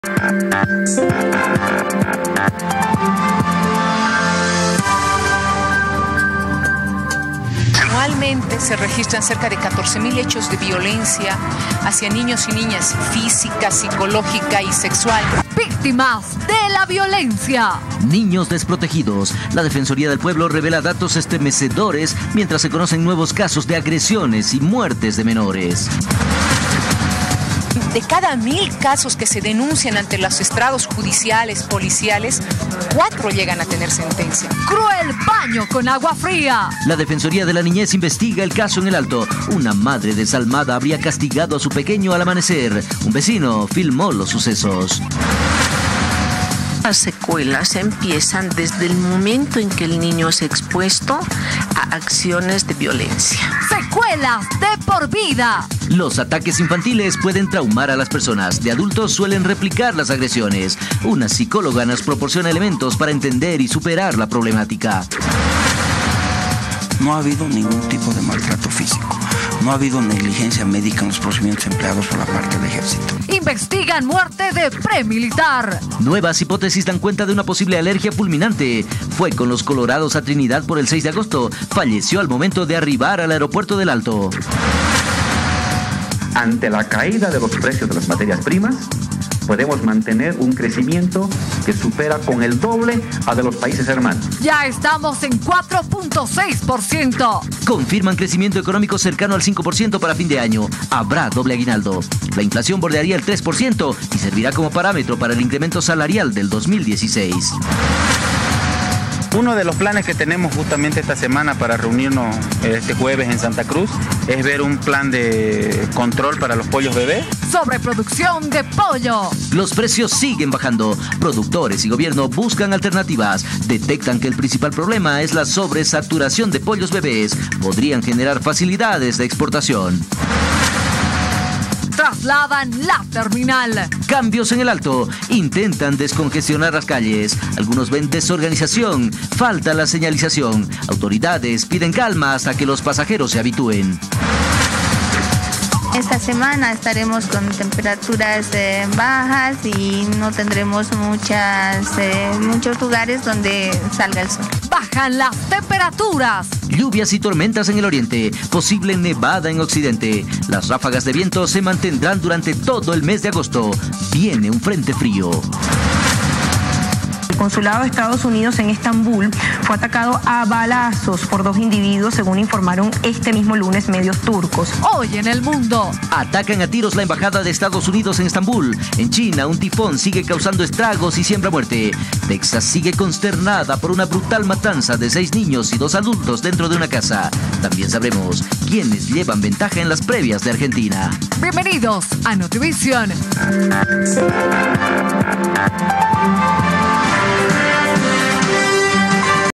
Anualmente se registran cerca de 14.000 hechos de violencia hacia niños y niñas, física, psicológica y sexual. Víctimas de la violencia. Niños desprotegidos. La Defensoría del Pueblo revela datos estremecedores mientras se conocen nuevos casos de agresiones y muertes de menores. De cada 1.000 casos que se denuncian ante los estrados judiciales, policiales, 4 llegan a tener sentencia. Cruel baño con agua fría. La Defensoría de la Niñez investiga el caso en El Alto. Una madre desalmada habría castigado a su pequeño al amanecer. Un vecino filmó los sucesos. Las secuelas empiezan desde el momento en que el niño es expuesto a acciones de violencia. Secuelas de por vida. Los ataques infantiles pueden traumar a las personas. De adultos suelen replicar las agresiones. Una psicóloga nos proporciona elementos para entender y superar la problemática. No ha habido ningún tipo de maltrato físico. No ha habido negligencia médica en los procedimientos empleados por la parte del ejército. Investigan muerte de premilitar. Nuevas hipótesis dan cuenta de una posible alergia fulminante. Fue con los colorados a Trinidad por el 6 de agosto. Falleció al momento de arribar al aeropuerto del Alto. Ante la caída de los precios de las materias primas, podemos mantener un crecimiento que supera con el doble a de los países hermanos. Ya estamos en 4.6%. Confirman crecimiento económico cercano al 5% para fin de año. Habrá doble aguinaldo. La inflación bordearía el 3% y servirá como parámetro para el incremento salarial del 2016. Uno de los planes que tenemos justamente esta semana para reunirnos este jueves en Santa Cruz es ver un plan de control para los pollos bebés. Sobreproducción de pollo. Los precios siguen bajando. Productores y gobierno buscan alternativas. Detectan que el principal problema es la sobresaturación de pollos bebés. Podrían generar facilidades de exportación. Trasladan la terminal. Cambios en El Alto. Intentan descongestionar las calles. Algunos ven desorganización. Falta la señalización. Autoridades piden calma hasta que los pasajeros se habitúen. Esta semana estaremos con temperaturas bajas y no tendremos muchos lugares donde salga el sol. Bajan las temperaturas. Lluvias y tormentas en el oriente. Posible nevada en occidente. Las ráfagas de viento se mantendrán durante todo el mes de agosto. Viene un frente frío. El consulado de Estados Unidos en Estambul fue atacado a balazos por 2 individuos, según informaron este mismo lunes medios turcos. Hoy en el mundo. Atacan a tiros la embajada de Estados Unidos en Estambul. En China, un tifón sigue causando estragos y siembra muerte. Texas sigue consternada por una brutal matanza de 6 niños y 2 adultos dentro de una casa. También sabremos quiénes llevan ventaja en las previas de Argentina. Bienvenidos a Notivisión.